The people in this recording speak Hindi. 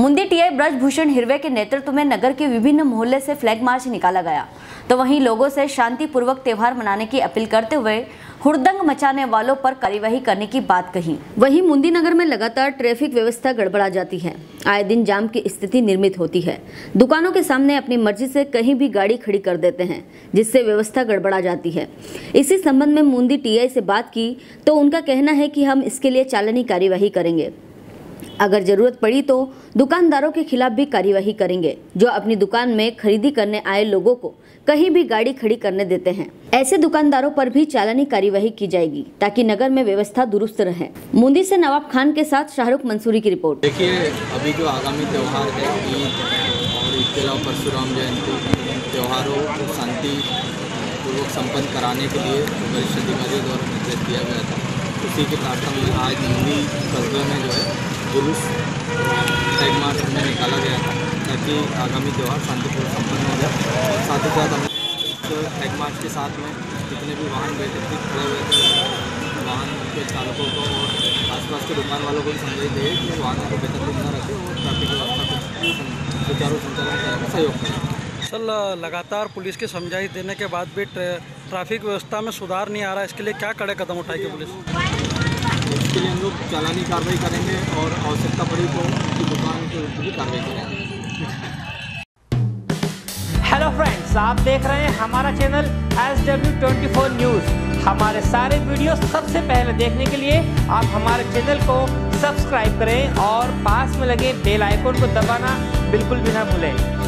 मुंदी टीआई ब्रजभूषण हिरवे के नेतृत्व में नगर के विभिन्न मोहल्ले से फ्लैग मार्च निकाला गया, तो वहीं लोगों से शांतिपूर्वक त्योहार मनाने की अपील करते हुए हुड़दंग मचाने वालों पर कार्यवाही करने की बात कही। वहीं मुंदी नगर में लगातार ट्रैफिक व्यवस्था गड़बड़ा जाती है, आए दिन जाम की स्थिति निर्मित होती है। दुकानों के सामने अपनी मर्जी से कहीं भी गाड़ी खड़ी कर देते हैं, जिससे व्यवस्था गड़बड़ा जाती है। इसी संबंध में मुंदी टीआई से बात की तो उनका कहना है कि हम इसके लिए चालानी कार्यवाही करेंगे। अगर जरूरत पड़ी तो दुकानदारों के खिलाफ भी कार्यवाही करेंगे, जो अपनी दुकान में खरीदी करने आए लोगों को कहीं भी गाड़ी खड़ी करने देते हैं। ऐसे दुकानदारों पर भी चालानी कार्यवाही की जाएगी, ताकि नगर में व्यवस्था दुरुस्त रहे। मुंदी से नवाब खान के साथ शाहरुख मंसूरी की रिपोर्ट। देखिए, अभी जो आगामी त्यौहार है ईद और ईद के अलावा परशुराम जयंती, त्योहारों को शांति पूर्वक संपन्न कराने के लिए वरिष्ठ अधिकारियों द्वारा निर्देश दिया गया था। उसी के कार्यक्रम में आज मुंदी कस्बे में जो है जुलूस फ्लैग मार्च में निकाला गया था, ताकि आगामी त्यौहार शांतिपूर्वक संपन्न हो जाए। और साथ ही साथ हम फ्लैग मार्च के साथ में जितने भी वाहन वैकल्पिक खड़े हुए थे, वाहन के चालकों को और आसपास के दुकान वालों को भी समझाई दे कि वाहनों को बेतरतीब न रखें और ट्रैफिक व्यवस्था को सुचारू संचालन करने में सहयोग करें। सर, लगातार पुलिस की समझाई देने के बाद भी ट्रैफिक व्यवस्था में सुधार नहीं आ रहा है, इसके लिए क्या कड़े कदम उठाएगी पुलिस? इसके लिए हम लोग चालानी कार्रवाई करेंगे और आवश्यकता पड़ी तो उनकी दुकान के ऊपर भी कार्रवाई करेंगे। हेलो फ्रेंड्स, आप देख रहे हैं हमारा चैनल SW24 न्यूज़। हमारे सारे वीडियो सबसे पहले देखने के लिए आप हमारे चैनल को सब्सक्राइब करें और पास में लगे बेल आइकन को दबाना बिल्कुल भी ना भूलें।